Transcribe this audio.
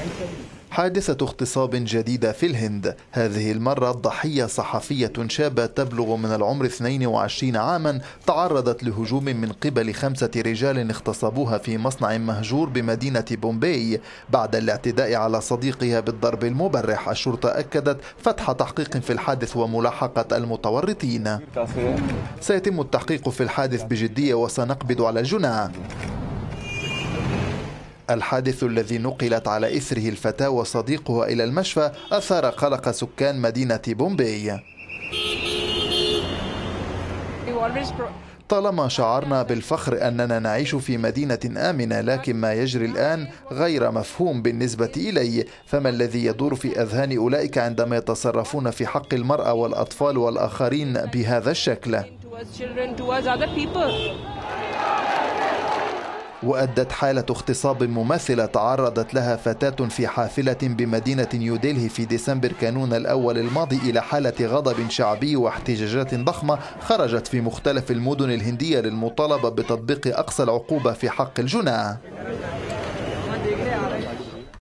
حادثة اغتصاب جديدة في الهند، هذه المرة الضحية صحفية شابة تبلغ من العمر 22 عاما تعرضت لهجوم من قبل 5 رجال اغتصبوها في مصنع مهجور بمدينة بومباي بعد الاعتداء على صديقها بالضرب المبرح. الشرطة أكدت فتح تحقيق في الحادث وملاحقة المتورطين. سيتم التحقيق في الحادث بجدية وسنقبض على الجناة. الحادث الذي نقلت على إثره الفتاة وصديقها إلى المشفى أثار قلق سكان مدينة بومباي. طالما شعرنا بالفخر أننا نعيش في مدينة آمنة، لكن ما يجري الآن غير مفهوم بالنسبة إلي. فما الذي يدور في أذهان أولئك عندما يتصرفون في حق المرأة والأطفال والآخرين بهذا الشكل؟ وأدت حالة اغتصاب مماثلة تعرضت لها فتاة في حافلة بمدينة نيودلهي في ديسمبر كانون الأول الماضي إلى حالة غضب شعبي واحتجاجات ضخمة خرجت في مختلف المدن الهندية للمطالبة بتطبيق أقصى العقوبة في حق الجناة.